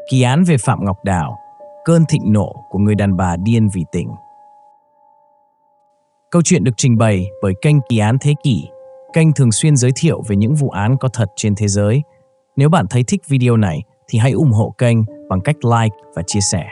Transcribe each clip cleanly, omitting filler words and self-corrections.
Kỳ án về Phạm Ngọc Đào, cơn thịnh nộ của người đàn bà điên vì tình. Câu chuyện được trình bày bởi kênh Kỳ án Thế kỷ, kênh thường xuyên giới thiệu về những vụ án có thật trên thế giới. Nếu bạn thấy thích video này thì hãy ủng hộ kênh bằng cách like và chia sẻ.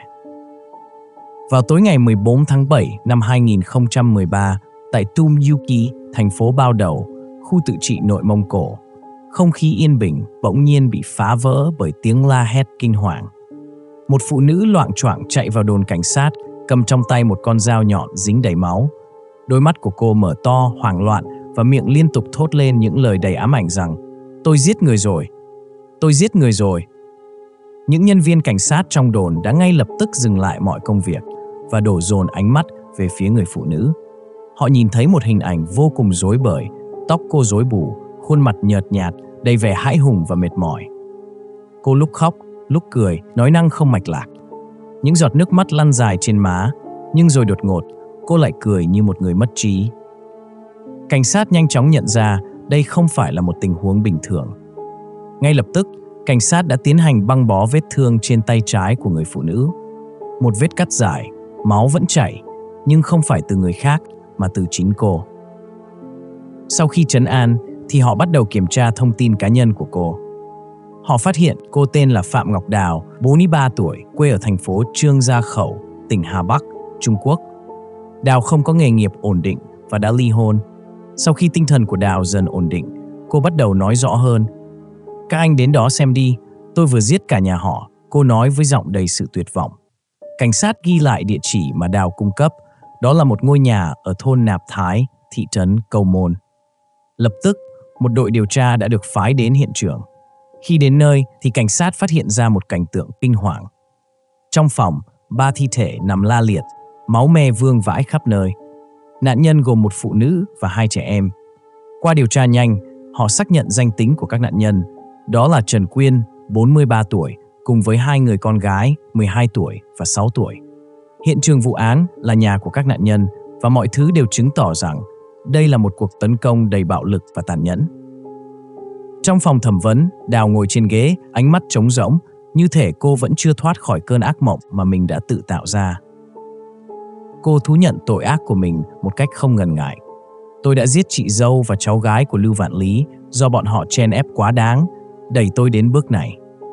Vào tối ngày 14 tháng 7 năm 2013, tại Tum Yuki, thành phố Bao Đầu, khu tự trị Nội Mông Cổ, không khí yên bình bỗng nhiên bị phá vỡ bởi tiếng la hét kinh hoàng. Một phụ nữ loạng choạng chạy vào đồn cảnh sát, cầm trong tay một con dao nhọn dính đầy máu. Đôi mắt của cô mở to, hoảng loạn và miệng liên tục thốt lên những lời đầy ám ảnh rằng "Tôi giết người rồi! Tôi giết người rồi!" Những nhân viên cảnh sát trong đồn đã ngay lập tức dừng lại mọi công việc và đổ dồn ánh mắt về phía người phụ nữ. Họ nhìn thấy một hình ảnh vô cùng rối bời, tóc cô rối bù, khuôn mặt nhợt nhạt, đầy vẻ hãi hùng và mệt mỏi. Cô lúc khóc, lúc cười, nói năng không mạch lạc. Những giọt nước mắt lăn dài trên má, nhưng rồi đột ngột, cô lại cười như một người mất trí. Cảnh sát nhanh chóng nhận ra đây không phải là một tình huống bình thường. Ngay lập tức, cảnh sát đã tiến hành băng bó vết thương trên tay trái của người phụ nữ. Một vết cắt dài, máu vẫn chảy, nhưng không phải từ người khác mà từ chính cô. Sau khi trấn an, thì họ bắt đầu kiểm tra thông tin cá nhân của cô. Họ phát hiện cô tên là Phạm Ngọc Đào, 43 tuổi, quê ở thành phố Trương Gia Khẩu, tỉnh Hà Bắc, Trung Quốc. Đào không có nghề nghiệp ổn định và đã ly hôn. Sau khi tinh thần của Đào dần ổn định, cô bắt đầu nói rõ hơn. "Các anh đến đó xem đi, tôi vừa giết cả nhà họ", cô nói với giọng đầy sự tuyệt vọng. Cảnh sát ghi lại địa chỉ mà Đào cung cấp, đó là một ngôi nhà ở thôn Nạp Thái, thị trấn Cầu Môn. Lập tức, một đội điều tra đã được phái đến hiện trường. Khi đến nơi thì cảnh sát phát hiện ra một cảnh tượng kinh hoàng. Trong phòng, 3 thi thể nằm la liệt, máu me vương vãi khắp nơi. Nạn nhân gồm một phụ nữ và 2 trẻ em. Qua điều tra nhanh, họ xác nhận danh tính của các nạn nhân. Đó là Trần Quyên, 43 tuổi, cùng với 2 người con gái, 12 tuổi và 6 tuổi. Hiện trường vụ án là nhà của các nạn nhân và mọi thứ đều chứng tỏ rằng đây là một cuộc tấn công đầy bạo lực và tàn nhẫn. Trong phòng thẩm vấn, Đào ngồi trên ghế, ánh mắt trống rỗng, như thể cô vẫn chưa thoát khỏi cơn ác mộng mà mình đã tự tạo ra. Cô thú nhận tội ác của mình một cách không ngần ngại. "Tôi đã giết chị dâu và cháu gái của Lưu Vạn Lý do bọn họ chen ép quá đáng, đẩy tôi đến bước này."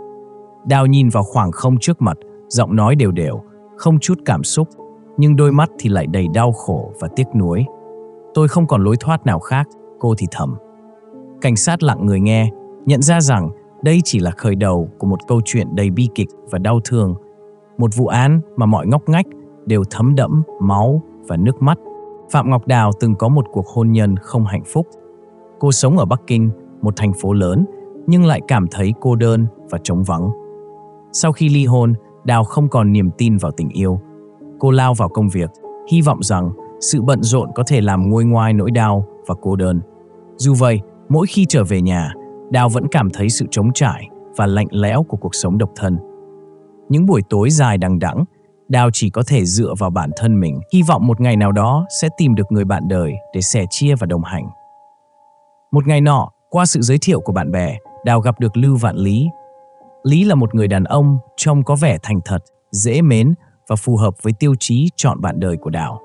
Đào nhìn vào khoảng không trước mặt, giọng nói đều đều, không chút cảm xúc, nhưng đôi mắt thì lại đầy đau khổ và tiếc nuối. "Tôi không còn lối thoát nào khác", cô thì thầm. Cảnh sát lặng người nghe, nhận ra rằng đây chỉ là khởi đầu của một câu chuyện đầy bi kịch và đau thương. Một vụ án mà mọi ngóc ngách đều thấm đẫm máu và nước mắt. Phạm Ngọc Đào từng có một cuộc hôn nhân không hạnh phúc. Cô sống ở Bắc Kinh, một thành phố lớn, nhưng lại cảm thấy cô đơn và trống vắng. Sau khi ly hôn, Đào không còn niềm tin vào tình yêu. Cô lao vào công việc, hy vọng rằng sự bận rộn có thể làm nguôi ngoai nỗi đau và cô đơn. Dù vậy, mỗi khi trở về nhà, Đào vẫn cảm thấy sự trống trải và lạnh lẽo của cuộc sống độc thân. Những buổi tối dài đằng đẵng, Đào chỉ có thể dựa vào bản thân mình, hy vọng một ngày nào đó sẽ tìm được người bạn đời để sẻ chia và đồng hành. Một ngày nọ, qua sự giới thiệu của bạn bè, Đào gặp được Lưu Vạn Lý. Lý là một người đàn ông trông có vẻ thành thật, dễ mến và phù hợp với tiêu chí chọn bạn đời của Đào.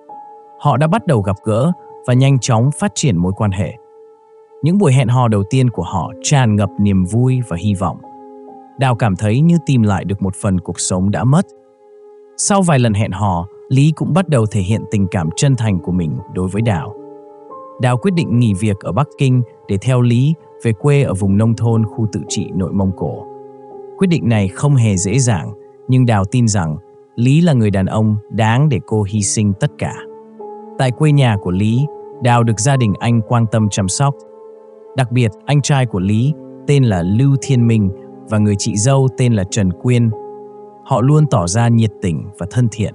Họ đã bắt đầu gặp gỡ và nhanh chóng phát triển mối quan hệ. Những buổi hẹn hò đầu tiên của họ tràn ngập niềm vui và hy vọng. Đào cảm thấy như tìm lại được một phần cuộc sống đã mất. Sau vài lần hẹn hò, Lý cũng bắt đầu thể hiện tình cảm chân thành của mình đối với Đào. Đào quyết định nghỉ việc ở Bắc Kinh để theo Lý về quê ở vùng nông thôn khu tự trị Nội Mông Cổ. Quyết định này không hề dễ dàng, nhưng Đào tin rằng Lý là người đàn ông đáng để cô hy sinh tất cả. Tại quê nhà của Lý, Đào được gia đình anh quan tâm chăm sóc. Đặc biệt, anh trai của Lý tên là Lưu Thiên Minh và người chị dâu tên là Trần Quyên. Họ luôn tỏ ra nhiệt tình và thân thiện.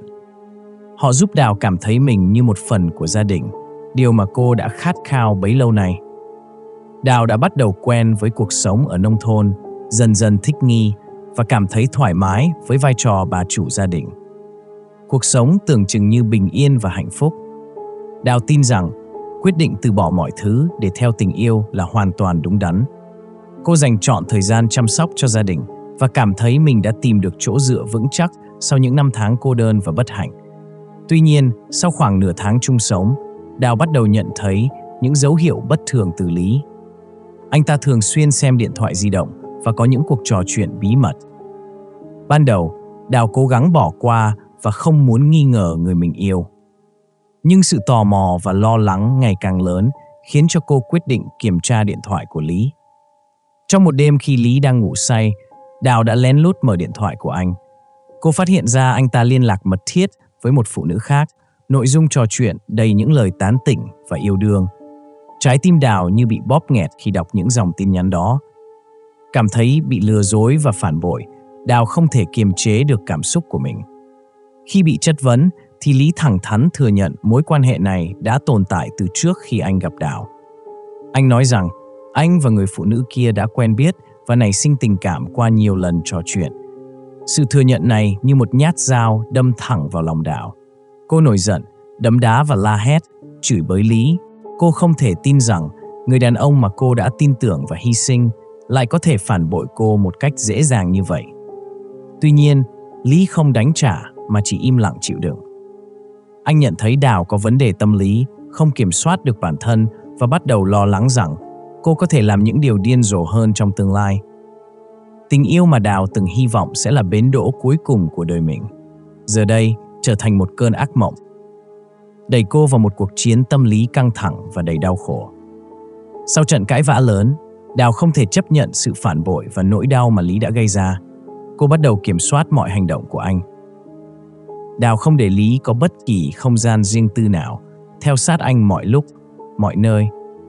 Họ giúp Đào cảm thấy mình như một phần của gia đình, điều mà cô đã khát khao bấy lâu nay. Đào đã bắt đầu quen với cuộc sống ở nông thôn, dần dần thích nghi và cảm thấy thoải mái với vai trò bà chủ gia đình. Cuộc sống tưởng chừng như bình yên và hạnh phúc. Đào tin rằng quyết định từ bỏ mọi thứ để theo tình yêu là hoàn toàn đúng đắn. Cô dành trọn thời gian chăm sóc cho gia đình và cảm thấy mình đã tìm được chỗ dựa vững chắc sau những năm tháng cô đơn và bất hạnh. Tuy nhiên, sau khoảng nửa tháng chung sống, Đào bắt đầu nhận thấy những dấu hiệu bất thường từ Lý. Anh ta thường xuyên xem điện thoại di động và có những cuộc trò chuyện bí mật. Ban đầu, Đào cố gắng bỏ qua và không muốn nghi ngờ người mình yêu. Nhưng sự tò mò và lo lắng ngày càng lớn khiến cho cô quyết định kiểm tra điện thoại của Lý. Trong một đêm khi Lý đang ngủ say, Đào đã lén lút mở điện thoại của anh. Cô phát hiện ra anh ta liên lạc mật thiết với một phụ nữ khác, nội dung trò chuyện đầy những lời tán tỉnh và yêu đương. Trái tim Đào như bị bóp nghẹt khi đọc những dòng tin nhắn đó. Cảm thấy bị lừa dối và phản bội, Đào không thể kiềm chế được cảm xúc của mình. Khi bị chất vấn, thì Lý thẳng thắn thừa nhận mối quan hệ này đã tồn tại từ trước khi anh gặp Đào. Anh nói rằng anh và người phụ nữ kia đã quen biết và nảy sinh tình cảm qua nhiều lần trò chuyện. Sự thừa nhận này như một nhát dao đâm thẳng vào lòng Đào. Cô nổi giận, đấm đá và la hét, chửi bới Lý. Cô không thể tin rằng người đàn ông mà cô đã tin tưởng và hy sinh lại có thể phản bội cô một cách dễ dàng như vậy. Tuy nhiên, Lý không đánh trả mà chỉ im lặng chịu đựng. Anh nhận thấy Đào có vấn đề tâm lý, không kiểm soát được bản thân và bắt đầu lo lắng rằng cô có thể làm những điều điên rồ hơn trong tương lai. Tình yêu mà Đào từng hy vọng sẽ là bến đỗ cuối cùng của đời mình, giờ đây trở thành một cơn ác mộng, đẩy cô vào một cuộc chiến tâm lý căng thẳng và đầy đau khổ. Sau trận cãi vã lớn, Đào không thể chấp nhận sự phản bội và nỗi đau mà Lý đã gây ra. Cô bắt đầu kiểm soát mọi hành động của anh. Đào không để Lý có bất kỳ không gian riêng tư nào, theo sát anh mọi lúc, mọi nơi.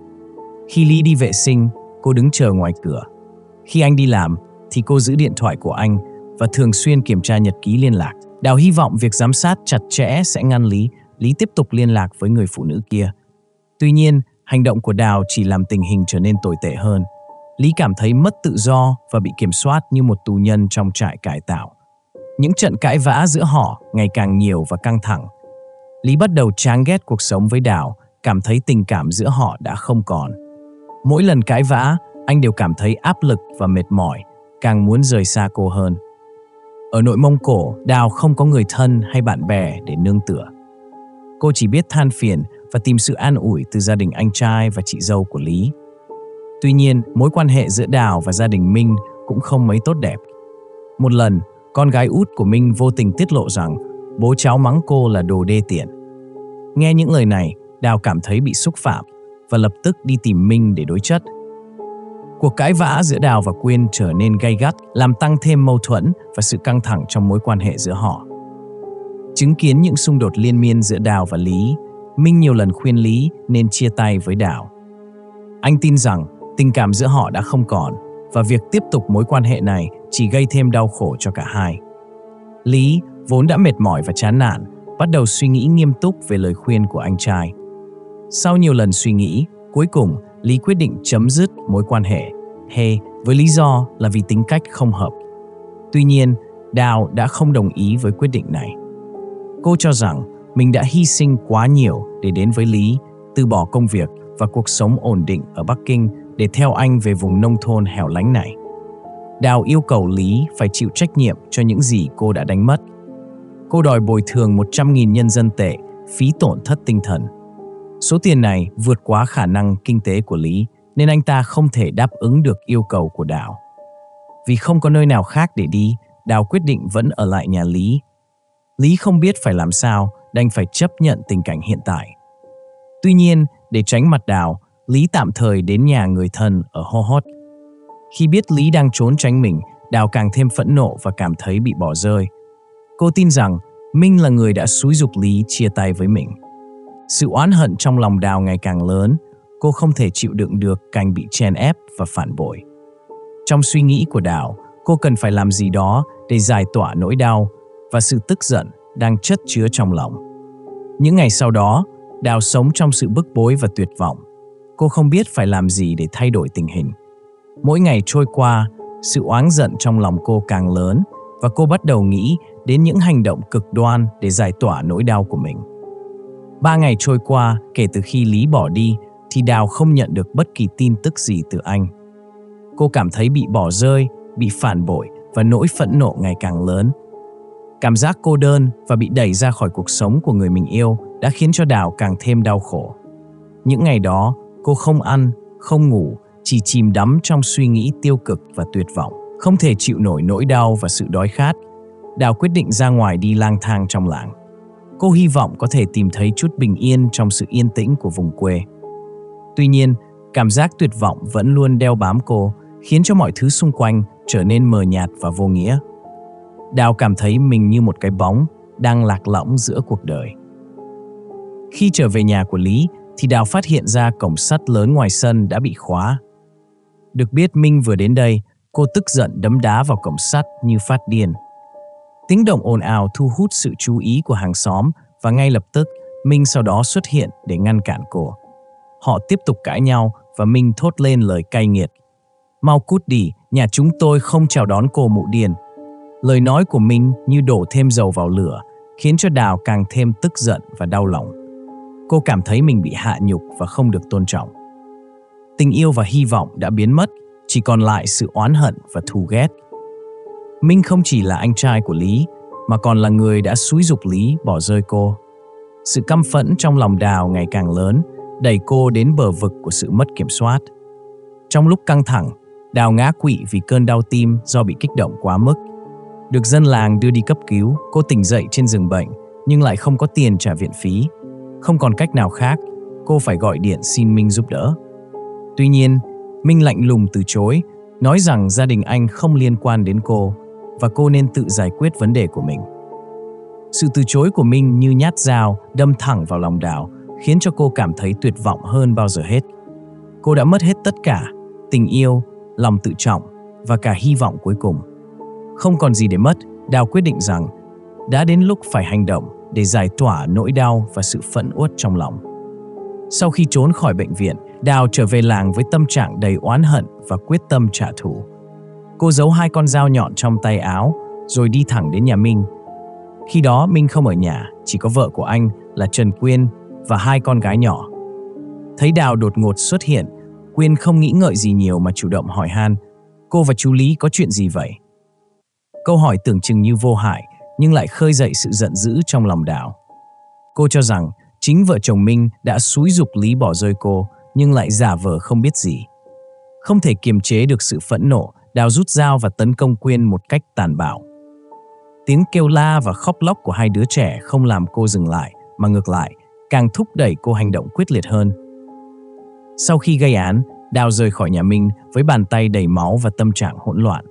Khi Lý đi vệ sinh, cô đứng chờ ngoài cửa. Khi anh đi làm, thì cô giữ điện thoại của anh và thường xuyên kiểm tra nhật ký liên lạc. Đào hy vọng việc giám sát chặt chẽ sẽ ngăn Lý tiếp tục liên lạc với người phụ nữ kia. Tuy nhiên, hành động của Đào chỉ làm tình hình trở nên tồi tệ hơn. Lý cảm thấy mất tự do và bị kiểm soát như một tù nhân trong trại cải tạo. Những trận cãi vã giữa họ ngày càng nhiều và căng thẳng. Lý bắt đầu chán ghét cuộc sống với Đào, cảm thấy tình cảm giữa họ đã không còn. Mỗi lần cãi vã, anh đều cảm thấy áp lực và mệt mỏi, càng muốn rời xa cô hơn. Ở nội Mông Cổ, Đào không có người thân hay bạn bè để nương tựa. Cô chỉ biết than phiền và tìm sự an ủi từ gia đình anh trai và chị dâu của Lý. Tuy nhiên, mối quan hệ giữa Đào và gia đình Minh cũng không mấy tốt đẹp. Một lần, con gái út của Minh vô tình tiết lộ rằng bố cháu mắng cô là đồ đê tiện. Nghe những lời này, Đào cảm thấy bị xúc phạm và lập tức đi tìm Minh để đối chất. Cuộc cãi vã giữa Đào và Quyên trở nên gay gắt, làm tăng thêm mâu thuẫn và sự căng thẳng trong mối quan hệ giữa họ. Chứng kiến những xung đột liên miên giữa Đào và Lý, Minh nhiều lần khuyên Lý nên chia tay với Đào. Anh tin rằng tình cảm giữa họ đã không còn và việc tiếp tục mối quan hệ này chỉ gây thêm đau khổ cho cả hai. Lý, vốn đã mệt mỏi và chán nản, bắt đầu suy nghĩ nghiêm túc về lời khuyên của anh trai. Sau nhiều lần suy nghĩ, cuối cùng Lý quyết định chấm dứt mối quan hệ với lý do là vì tính cách không hợp. Tuy nhiên, Đào đã không đồng ý với quyết định này. Cô cho rằng mình đã hy sinh quá nhiều để đến với Lý, từ bỏ công việc và cuộc sống ổn định ở Bắc Kinh để theo anh về vùng nông thôn hẻo lánh này. Đào yêu cầu Lý phải chịu trách nhiệm cho những gì cô đã đánh mất. Cô đòi bồi thường 100.000 nhân dân tệ phí tổn thất tinh thần. Số tiền này vượt quá khả năng kinh tế của Lý nên anh ta không thể đáp ứng được yêu cầu của Đào. Vì không có nơi nào khác để đi, Đào quyết định vẫn ở lại nhà Lý. Lý không biết phải làm sao, đành phải chấp nhận tình cảnh hiện tại. Tuy nhiên, để tránh mặt Đào, Lý tạm thời đến nhà người thân ở Ho Hot. Khi biết Lý đang trốn tránh mình, Đào càng thêm phẫn nộ và cảm thấy bị bỏ rơi. Cô tin rằng Minh là người đã xúi giục Lý chia tay với mình. Sự oán hận trong lòng Đào ngày càng lớn, cô không thể chịu đựng được cảnh bị chèn ép và phản bội. Trong suy nghĩ của Đào, cô cần phải làm gì đó để giải tỏa nỗi đau và sự tức giận đang chất chứa trong lòng. Những ngày sau đó, Đào sống trong sự bức bối và tuyệt vọng. Cô không biết phải làm gì để thay đổi tình hình. Mỗi ngày trôi qua, sự oán giận trong lòng cô càng lớn và cô bắt đầu nghĩ đến những hành động cực đoan để giải tỏa nỗi đau của mình. 3 ngày trôi qua kể từ khi Lý bỏ đi thì Đào không nhận được bất kỳ tin tức gì từ anh. Cô cảm thấy bị bỏ rơi, bị phản bội và nỗi phẫn nộ ngày càng lớn. Cảm giác cô đơn và bị đẩy ra khỏi cuộc sống của người mình yêu đã khiến cho Đào càng thêm đau khổ. Những ngày đó, cô không ăn, không ngủ, chỉ chìm đắm trong suy nghĩ tiêu cực và tuyệt vọng. Không thể chịu nổi nỗi đau và sự đói khát, Đào quyết định ra ngoài đi lang thang trong làng. Cô hy vọng có thể tìm thấy chút bình yên trong sự yên tĩnh của vùng quê. Tuy nhiên, cảm giác tuyệt vọng vẫn luôn đeo bám cô, khiến cho mọi thứ xung quanh trở nên mờ nhạt và vô nghĩa. Đào cảm thấy mình như một cái bóng đang lạc lõng giữa cuộc đời. Khi trở về nhà của Lý, thì Đào phát hiện ra cổng sắt lớn ngoài sân đã bị khóa. Được biết Minh vừa đến đây, cô tức giận đấm đá vào cổng sắt như phát điên. Tiếng động ồn ào thu hút sự chú ý của hàng xóm và ngay lập tức Minh sau đó xuất hiện để ngăn cản cô. Họ tiếp tục cãi nhau và Minh thốt lên lời cay nghiệt. Mau cút đi, nhà chúng tôi không chào đón cô mụ điên. Lời nói của Minh như đổ thêm dầu vào lửa, khiến cho Đào càng thêm tức giận và đau lòng. Cô cảm thấy mình bị hạ nhục và không được tôn trọng. Tình yêu và hy vọng đã biến mất, chỉ còn lại sự oán hận và thù ghét. Minh không chỉ là anh trai của Lý, mà còn là người đã xúi giục Lý bỏ rơi cô. Sự căm phẫn trong lòng Đào ngày càng lớn, đẩy cô đến bờ vực của sự mất kiểm soát. Trong lúc căng thẳng, Đào ngã quỵ vì cơn đau tim do bị kích động quá mức. Được dân làng đưa đi cấp cứu, cô tỉnh dậy trên giường bệnh, nhưng lại không có tiền trả viện phí. Không còn cách nào khác, cô phải gọi điện xin Minh giúp đỡ. Tuy nhiên, Minh lạnh lùng từ chối, nói rằng gia đình anh không liên quan đến cô và cô nên tự giải quyết vấn đề của mình. Sự từ chối của Minh như nhát dao đâm thẳng vào lòng Đào, khiến cho cô cảm thấy tuyệt vọng hơn bao giờ hết. Cô đã mất hết tất cả, tình yêu, lòng tự trọng và cả hy vọng cuối cùng. Không còn gì để mất, Đào quyết định rằng đã đến lúc phải hành động để giải tỏa nỗi đau và sự phẫn uất trong lòng. Sau khi trốn khỏi bệnh viện, Đào trở về làng với tâm trạng đầy oán hận và quyết tâm trả thù. Cô giấu 2 con dao nhọn trong tay áo rồi đi thẳng đến nhà Minh. Khi đó Minh không ở nhà, chỉ có vợ của anh là Trần Quyên và 2 con gái nhỏ. Thấy Đào đột ngột xuất hiện, Quyên không nghĩ ngợi gì nhiều mà chủ động hỏi han: cô và chú Lý có chuyện gì vậy? Câu hỏi tưởng chừng như vô hại nhưng lại khơi dậy sự giận dữ trong lòng Đào. Cô cho rằng chính vợ chồng Minh đã xúi giục Lý bỏ rơi cô nhưng lại giả vờ không biết gì. Không thể kiềm chế được sự phẫn nộ, Đào rút dao và tấn công Quyên một cách tàn bạo. Tiếng kêu la và khóc lóc của 2 đứa trẻ không làm cô dừng lại, mà ngược lại, càng thúc đẩy cô hành động quyết liệt hơn. Sau khi gây án, Đào rời khỏi nhà Minh với bàn tay đầy máu và tâm trạng hỗn loạn.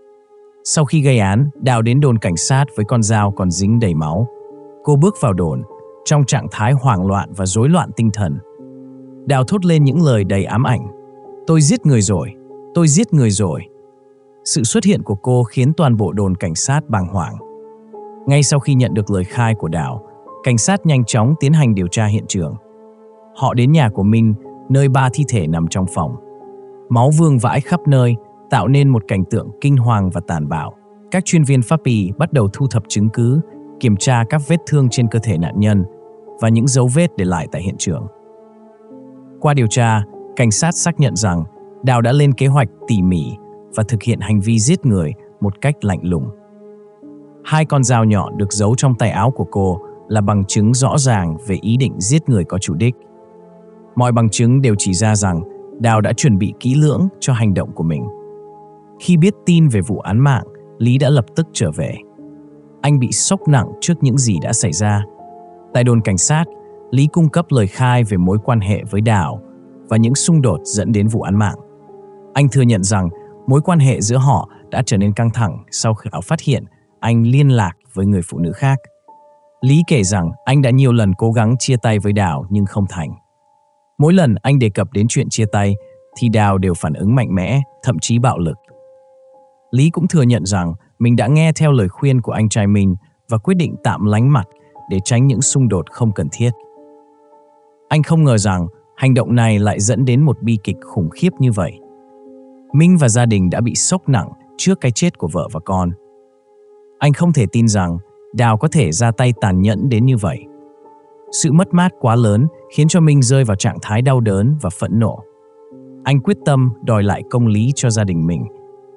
Sau khi gây án, Đào đến đồn cảnh sát với con dao còn dính đầy máu. Cô bước vào đồn, trong trạng thái hoảng loạn và rối loạn tinh thần. Đào thốt lên những lời đầy ám ảnh: tôi giết người rồi, tôi giết người rồi. Sự xuất hiện của cô khiến toàn bộ đồn cảnh sát bàng hoàng. Ngay sau khi nhận được lời khai của Đào, cảnh sát nhanh chóng tiến hành điều tra hiện trường. Họ đến nhà của Minh, nơi 3 thi thể nằm trong phòng. Máu vương vãi khắp nơi, tạo nên một cảnh tượng kinh hoàng và tàn bạo. Các chuyên viên pháp y bắt đầu thu thập chứng cứ, kiểm tra các vết thương trên cơ thể nạn nhân và những dấu vết để lại tại hiện trường. Qua điều tra, cảnh sát xác nhận rằng Đào đã lên kế hoạch tỉ mỉ và thực hiện hành vi giết người một cách lạnh lùng. 2 con dao nhọn được giấu trong tay áo của cô là bằng chứng rõ ràng về ý định giết người có chủ đích. Mọi bằng chứng đều chỉ ra rằng Đào đã chuẩn bị kỹ lưỡng cho hành động của mình. Khi biết tin về vụ án mạng, Lý đã lập tức trở về. Anh bị sốc nặng trước những gì đã xảy ra. Tại đồn cảnh sát, Lý cung cấp lời khai về mối quan hệ với Đào và những xung đột dẫn đến vụ án mạng. Anh thừa nhận rằng mối quan hệ giữa họ đã trở nên căng thẳng sau khi phát hiện anh liên lạc với người phụ nữ khác. Lý kể rằng anh đã nhiều lần cố gắng chia tay với Đào nhưng không thành. Mỗi lần anh đề cập đến chuyện chia tay thì Đào đều phản ứng mạnh mẽ, thậm chí bạo lực. Lý cũng thừa nhận rằng mình đã nghe theo lời khuyên của anh trai mình và quyết định tạm lánh mặt để tránh những xung đột không cần thiết. Anh không ngờ rằng hành động này lại dẫn đến một bi kịch khủng khiếp như vậy. Minh và gia đình đã bị sốc nặng trước cái chết của vợ và con. Anh không thể tin rằng Đào có thể ra tay tàn nhẫn đến như vậy. Sự mất mát quá lớn khiến cho Minh rơi vào trạng thái đau đớn và phẫn nộ. Anh quyết tâm đòi lại công lý cho gia đình mình.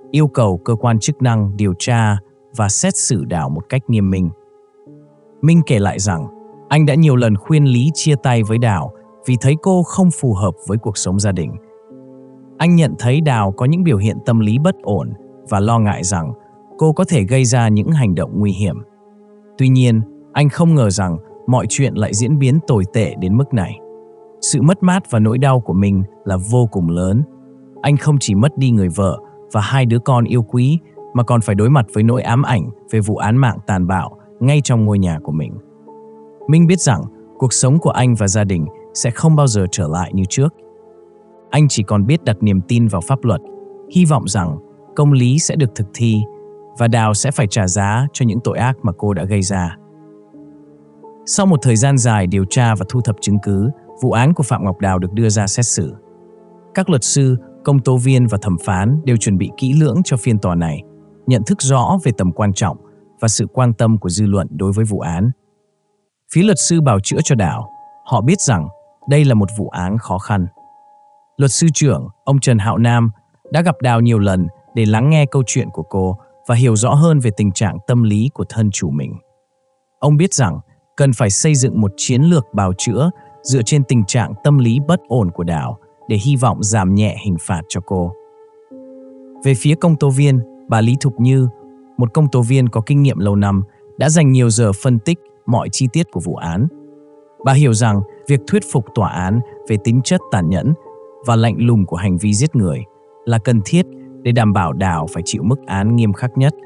yêu cầu cơ quan chức năng điều tra và xét xử Đào một cách nghiêm minh. Minh kể lại rằng anh đã nhiều lần khuyên Lý chia tay với Đào vì thấy cô không phù hợp với cuộc sống gia đình. Anh nhận thấy Đào có những biểu hiện tâm lý bất ổn và lo ngại rằng cô có thể gây ra những hành động nguy hiểm. Tuy nhiên, anh không ngờ rằng mọi chuyện lại diễn biến tồi tệ đến mức này. Sự mất mát và nỗi đau của mình là vô cùng lớn. Anh không chỉ mất đi người vợ và 2 đứa con yêu quý, mà còn phải đối mặt với nỗi ám ảnh về vụ án mạng tàn bạo ngay trong ngôi nhà của mình. Minh biết rằng cuộc sống của anh và gia đình sẽ không bao giờ trở lại như trước. Anh chỉ còn biết đặt niềm tin vào pháp luật, hy vọng rằng công lý sẽ được thực thi và Đào sẽ phải trả giá cho những tội ác mà cô đã gây ra. Sau một thời gian dài điều tra và thu thập chứng cứ, vụ án của Phạm Ngọc Đào được đưa ra xét xử. Các luật sư, công tố viên và thẩm phán đều chuẩn bị kỹ lưỡng cho phiên tòa này, nhận thức rõ về tầm quan trọng và sự quan tâm của dư luận đối với vụ án. Phía luật sư bào chữa cho Đào, họ biết rằng đây là một vụ án khó khăn. Luật sư trưởng, ông Trần Hạo Nam, đã gặp Đào nhiều lần để lắng nghe câu chuyện của cô và hiểu rõ hơn về tình trạng tâm lý của thân chủ mình. Ông biết rằng cần phải xây dựng một chiến lược bào chữa dựa trên tình trạng tâm lý bất ổn của Đào để hy vọng giảm nhẹ hình phạt cho cô. Về phía công tố viên, bà Lý Thục Như, một công tố viên có kinh nghiệm lâu năm, đã dành nhiều giờ phân tích mọi chi tiết của vụ án. Bà hiểu rằng việc thuyết phục tòa án về tính chất tàn nhẫn và lạnh lùng của hành vi giết người là cần thiết để đảm bảo Đào phải chịu mức án nghiêm khắc nhất.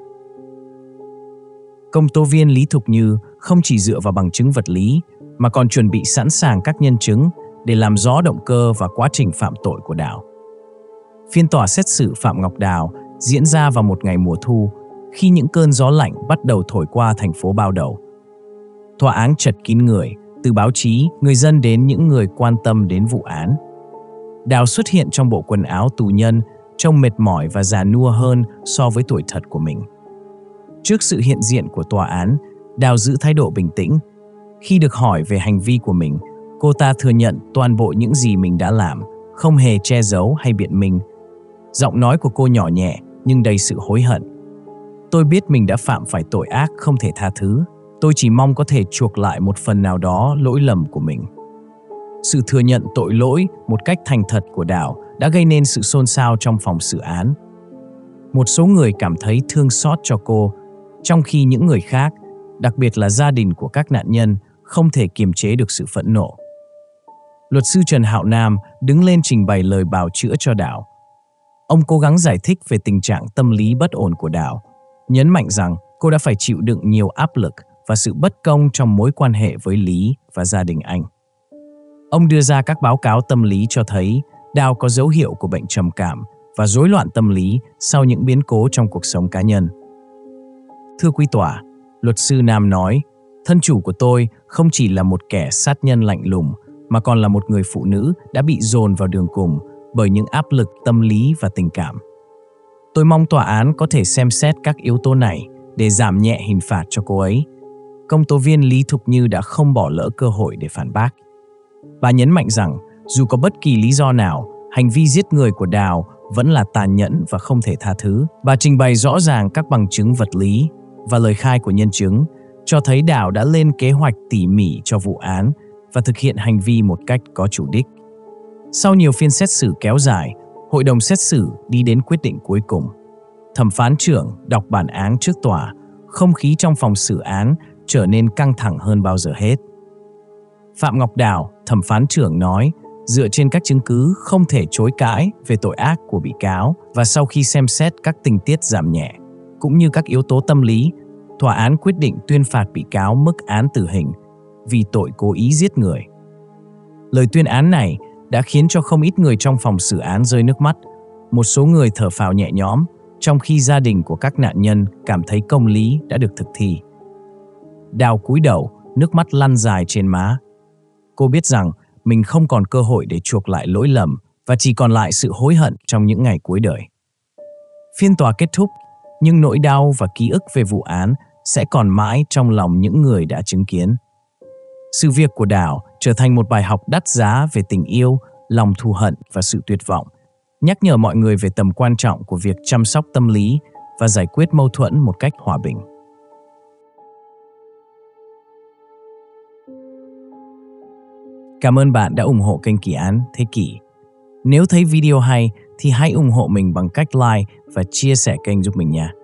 Công tố viên Lý Thục Như không chỉ dựa vào bằng chứng vật lý mà còn chuẩn bị sẵn sàng các nhân chứng để làm rõ động cơ và quá trình phạm tội của Đào. Phiên tòa xét xử Phạm Ngọc Đào diễn ra vào một ngày mùa thu khi những cơn gió lạnh bắt đầu thổi qua thành phố Bao Đầu. Tòa án chật kín người, từ báo chí, người dân đến những người quan tâm đến vụ án. Đào xuất hiện trong bộ quần áo tù nhân, trông mệt mỏi và già nua hơn so với tuổi thật của mình. Trước sự hiện diện của tòa án, Đào giữ thái độ bình tĩnh. Khi được hỏi về hành vi của mình, cô ta thừa nhận toàn bộ những gì mình đã làm, không hề che giấu hay biện minh. Giọng nói của cô nhỏ nhẹ nhưng đầy sự hối hận. Tôi biết mình đã phạm phải tội ác không thể tha thứ. Tôi chỉ mong có thể chuộc lại một phần nào đó lỗi lầm của mình. Sự thừa nhận tội lỗi một cách thành thật của Đào đã gây nên sự xôn xao trong phòng xử án. Một số người cảm thấy thương xót cho cô, trong khi những người khác, đặc biệt là gia đình của các nạn nhân, không thể kiềm chế được sự phẫn nộ. Luật sư Trần Hạo Nam đứng lên trình bày lời bào chữa cho Đào. Ông cố gắng giải thích về tình trạng tâm lý bất ổn của Đào, nhấn mạnh rằng cô đã phải chịu đựng nhiều áp lực và sự bất công trong mối quan hệ với Lý và gia đình anh. Ông đưa ra các báo cáo tâm lý cho thấy Đào có dấu hiệu của bệnh trầm cảm và rối loạn tâm lý sau những biến cố trong cuộc sống cá nhân. Thưa quý tòa, luật sư Nam nói, thân chủ của tôi không chỉ là một kẻ sát nhân lạnh lùng, mà còn là một người phụ nữ đã bị dồn vào đường cùng bởi những áp lực tâm lý và tình cảm. Tôi mong tòa án có thể xem xét các yếu tố này để giảm nhẹ hình phạt cho cô ấy. Công tố viên Lý Thục Như đã không bỏ lỡ cơ hội để phản bác. Bà nhấn mạnh rằng dù có bất kỳ lý do nào, hành vi giết người của Đào vẫn là tàn nhẫn và không thể tha thứ. Bà trình bày rõ ràng các bằng chứng vật lý và lời khai của nhân chứng cho thấy Đào đã lên kế hoạch tỉ mỉ cho vụ án và thực hiện hành vi một cách có chủ đích. Sau nhiều phiên xét xử kéo dài, hội đồng xét xử đi đến quyết định cuối cùng. Thẩm phán trưởng đọc bản án trước tòa, không khí trong phòng xử án trở nên căng thẳng hơn bao giờ hết. Phạm Ngọc Đào, thẩm phán trưởng nói, dựa trên các chứng cứ không thể chối cãi về tội ác của bị cáo và sau khi xem xét các tình tiết giảm nhẹ, cũng như các yếu tố tâm lý, tòa án quyết định tuyên phạt bị cáo mức án tử hình vì tội cố ý giết người. Lời tuyên án này đã khiến cho không ít người trong phòng xử án rơi nước mắt. Một số người thở phào nhẹ nhõm, trong khi gia đình của các nạn nhân cảm thấy công lý đã được thực thi. Đào cúi đầu, nước mắt lăn dài trên má. Cô biết rằng mình không còn cơ hội để chuộc lại lỗi lầm và chỉ còn lại sự hối hận trong những ngày cuối đời. Phiên tòa kết thúc, nhưng nỗi đau và ký ức về vụ án sẽ còn mãi trong lòng những người đã chứng kiến. Sự việc của Đào trở thành một bài học đắt giá về tình yêu, lòng thù hận và sự tuyệt vọng. nhắc nhở mọi người về tầm quan trọng của việc chăm sóc tâm lý và giải quyết mâu thuẫn một cách hòa bình. Cảm ơn bạn đã ủng hộ kênh Kỳ Án Thế Kỷ. Nếu thấy video hay thì hãy ủng hộ mình bằng cách like và chia sẻ kênh giúp mình nha.